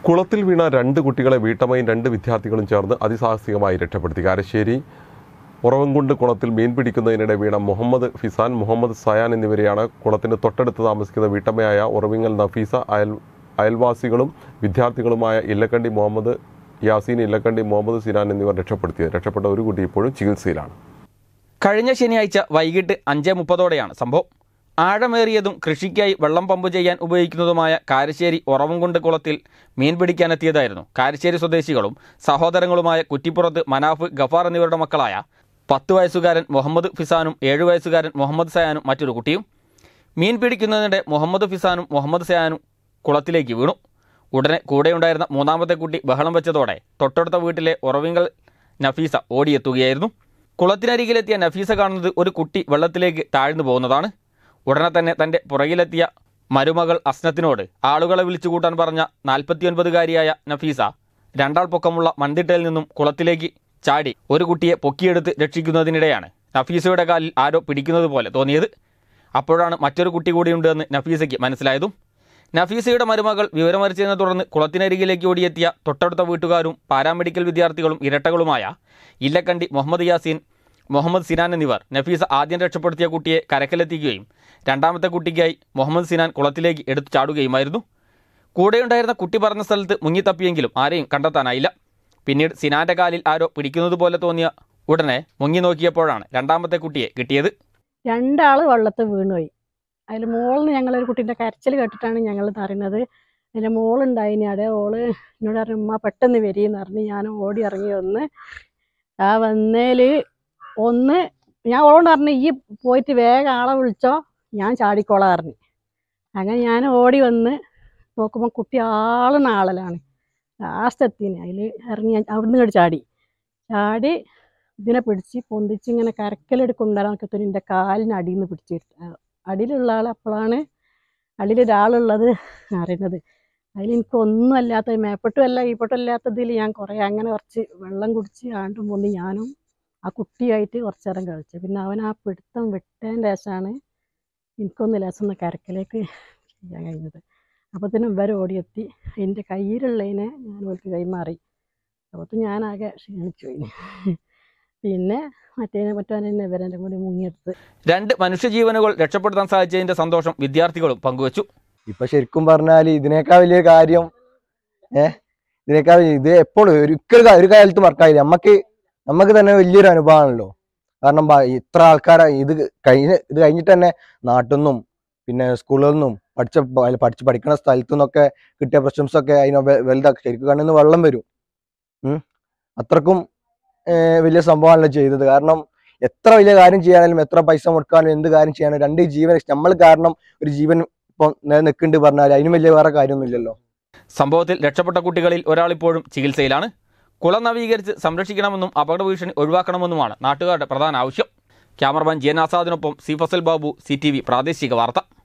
കുളത്തിൽ വീണ 2 കുട്ടികളെ വീട്ടമ്മയും 2 വിദ്യാർത്ഥികളും ചേർന്ന് അതിസാഹസികമായി രക്ഷപ്പെടുത്തി. കാരശ്ശേരി ഉറവൻകുണ്ട് കുളത്തിൽ മീൻ പിടിക്കുന്നതിനിടെ വീണ മുഹമ്മദ് ഫിസാൻ, മുഹമ്മദ് സയാൻ എന്നിവരെയാണ് കുളത്തിന് തൊട്ടടുത്ത് താമസിക്കുന്ന വീട്ടമ്മയായ ഉറവിങ്ങൽ നഫീസ, അയൽവാസികളും വിദ്യാർത്ഥികളുമായ ഇല്ലക്കണ്ടി മുഹമ്മദ് യാസീൻ, ഇല്ലക്കണ്ടി മുഹമ്മദ് സിനാൻ എന്നിവർ രക്ഷപ്പെടുത്തിയത്. രക്ഷപ്പെട്ട ഒരു കുട്ടി ഇപ്പോഴും ചികിത്സയിലാണ്. കഴിഞ്ഞ ശനിയാഴ്ച വൈകിട്ട് 5:30ഓടെയാണ് സംഭവം. ആഴമേറിയതും കൃഷിക്കായി വെള്ളം പമ്പ് ചെയ്യാൻ ഉപയോഗിക്കുന്നതുമായ കാരശ്ശേരി ഉറവൻകുണ്ട് കുളത്തിൽ മീൻ പിടിക്കാനെത്തിയതായിരുന്നു കാരശ്ശേരി സ്വദേശികളും സഹോദരങ്ങളുമായ കുറ്റിപ്പുറത്ത് മനാഫ്, ഗഫാർ എന്നിവരുടെ മക്കളായ 10 വയസ്സുകാരൻ മുഹമ്മദ് ഫിസാനും 7 വയസ്സുകാരൻ മുഹമ്മദ് സയാനും മറ്റൊരു കുട്ടിയും. മീൻ പിടിക്കുന്നതിനിടെ മുഹമ്മദ് ഫിസാനും മുഹമ്മദ് സയാനും കുളത്തിലേക്ക് വീണു. ഉടനെ കൂടെയുണ്ടായിരുന്ന മൂന്നാമത്തെ കുട്ടി ബഹളം വെച്ചതോടെ തൊട്ടടുത്ത വീട്ടിലെ ഉറവിങ്ങൽ നഫീസ ഓടിയെത്തുകയായിരുന്നു. കുളത്തിനരികിലെത്തിയ നഫീസ കാണുന്നത് ഒരു കുട്ടി വെള്ളത്തിലേക്ക് താഴ്ന്നു പോകുന്നതാണ്. ഉടനെ തന്നെ തൻ്റെ പുറകിലെത്തിയ മരുമകൾ അസ്നത്തിനോട് ആളുകളെ വിളിച്ചു കൂട്ടാൻ പറഞ്ഞ 49-കാരിയായ നഫീസ 2 ആൾ പൊക്കമുള്ള മൺതിട്ടയിൽ നിന്നും കുളത്തിലേക്ക് ചാടി ഒരു കുട്ടിയെ പൊക്കിയെടുത്ത് രക്ഷിക്കുന്നതിനിടെയാണ് നഫീസയുടെ കാലിൽ ആരോ പിടിക്കുന്നത് പോലെ തോന്നിയത്. അപ്പോഴാണ് മറ്റൊരു കുട്ടി കൂടിയുണ്ട് എന്ന് നഫീസയ്ക്ക് മനസ്സിലായതും. നഫീസയുടെ മരുമകൾ വിവരമറിച്ചതിനെ തുടർന്ന് കുളത്തിനരികിലേക്ക് ഓടിയെത്തിയ തൊട്ടടുത്ത വീട്ടുകാരും പാരാമെഡിക്കൽ വിദ്യാർത്ഥികളും ഇരട്ടകളുമായ ഇല്ലക്കണ്ടി മുഹമ്മദ് യാസീൻ, മുഹമ്മദ് സിനാൻ എന്നിവർ നഫീസ ആദ്യം രക്ഷപ്പെടുത്തിയ കുട്ടിയെ കരക്കലെത്തിക്കുകയും രണ്ടാമത്തെ കുട്ടിക്കായി മുഹമ്മദ് സിനാൻ കുളത്തിലേക്ക് എടുത്തു ചാടുകയുമായിരുന്നു. കൂടെയുണ്ടായിരുന്ന കുട്ടി പറഞ്ഞ സ്ഥലത്ത് മുങ്ങിത്തപ്പിയെങ്കിലും ആരെയും കണ്ടെത്താനായില്ല. പിന്നീട് സിനാന്റെ കാലിൽ ആരോ പിടിക്കുന്നത് പോലെ തോന്നിയ ഉടനെ മുങ്ങി നോക്കിയപ്പോഴാണ് രണ്ടാമത്തെ കുട്ടിയെ കിട്ടിയത്. 2 ആൾ വെള്ളത്തിൽ വീണുപോയി. അതിൽ മോളിന് ഞങ്ങളൊരു കുട്ടീൻ്റെ കരച്ചിൽ കേട്ടിട്ടാണ് ഞങ്ങൾ അറിയുന്നത്. അതിൻ്റെ മോളുണ്ടായിന് അവിടെ. ഓള് എന്നോട് പറഞ്ഞു, ഉമ്മ പെട്ടെന്ന് വരിയെന്ന് പറഞ്ഞ് ഞാൻ ഓടി ഇറങ്ങി വന്ന് വന്നേൽ ഞാൻ ഓളോട് പറഞ്ഞു, ഈ പോയിട്ട് വേഗം ആളെ വിളിച്ചോ, ഞാൻ ചാടിക്കോളാം പറഞ്ഞു. അങ്ങനെ ഞാൻ ഓടി വന്ന് നോക്കുമ്പോൾ കുട്ടി ആളാണ്. ലാസ്റ്റ് എത്തിന് അതിൽ ഇറങ്ങി അവിടുന്ന് ഇങ്ങോട്ട് ചാടി ഇതിനെ പിടിച്ച് പൊന്തിച്ച് ഇങ്ങനെ കരക്കലെടുക്കൊണ്ടാകാൻ എൻ്റെ കാലിന് അടിയിൽ നിന്ന് പിടിച്ചിട്ട് അടിയിലുള്ള ആൾ അപ്പോഴാണ് അടിയിലൊരാളുള്ളത് അറിയുന്നത്. അതിലെനിക്കൊന്നും അല്ലാത്ത മേപ്പെട്ടുമല്ല ഈപ്പൊട്ടുമല്ലാത്തതിൽ ഞാൻ അങ്ങനെ കുറച്ച് വെള്ളം കുടിച്ച് ആണ്ടും പൊന്തി ഞാനും ആ കുട്ടിയായിട്ട് കുറച്ച് നേരം കളിച്ചു. പിന്നെ അവൻ ആ പിടുത്തം വിട്ടതിൻ്റെ ശേഷമാണ് എനിക്കൊന്ന് ലേശം കരക്കിലേക്ക് ചെയ്യാൻ കഴിഞ്ഞത്. അപ്പോഴത്തേനും ഇവർ ഓടിയെത്തി എൻ്റെ കയ്യിലുള്ളതിനെ ഞാൻ അവർക്ക് കൈമാറി. അപ്പോൾ ഞാനാകെ ക്ഷീണിച്ചു പോയി. പിന്നെ മറ്റവനെ ഇവരെൻ്റെ കൂടി മുങ്ങിയെടുത്ത് 2 മനുഷ്യജീവനുകൾ രക്ഷപ്പെടുത്താൻ സാധിച്ചതിൻ്റെ സന്തോഷം വിദ്യാർത്ഥികളും പങ്കുവച്ചു. ഇപ്പം ശരിക്കും പറഞ്ഞാൽ ഇതിനേക്കാൾ വലിയ കാര്യം ഇത് എപ്പോഴും ഒരിക്കലും ഒരു കാലത്ത് മറക്കാതില്ല. നമുക്ക് തന്നെ വലിയൊരു അനുഭവമാണല്ലോ. കാരണം ഇത്ര ആൾക്കാരെ ഇത് കഴിഞ്ഞിട്ട് തന്നെ നാട്ടിൽ നിന്നും പിന്നെ സ്കൂളിൽ നിന്നും പഠിക്കുന്ന സ്ഥലത്തു നിന്നൊക്കെ കിട്ടിയ പ്രശംസൊക്കെ അതിനെ വലുതാക്കി ശരിക്കും കണ്ണിൽ നിന്ന് വെള്ളം വരും. അത്രക്കും വലിയ സംഭവമാണല്ലോ ചെയ്തത്. കാരണം എത്ര വലിയ കാര്യം ചെയ്യാനും എത്ര പൈസ മുടക്കാനും എന്ത് കാര്യം ചെയ്യാനും 2 ജീവൻ നമ്മൾ കാരണം ഒരു ജീവൻ ഇപ്പം നിൽക്കുന്നുണ്ട് പറഞ്ഞാൽ അതിനും വലിയ വേറെ കാര്യമൊന്നുമില്ലല്ലോ. സംഭവത്തിൽ രക്ഷപ്പെട്ട കുട്ടികളിൽ ഒരാളിപ്പോഴും ചികിത്സയിലാണ്. കുളം നവീകരിച്ച് സംരക്ഷിക്കണമെന്നും അപകട ഭീഷണി ഒഴിവാക്കണമെന്നുമാണ് നാട്ടുകാരുടെ പ്രധാന ആവശ്യം. ക്യാമറമാൻ ജെ ആസാദിനൊപ്പം സി ഫസൽ ബാബു, CTV പ്രാദേശിക വാർത്ത.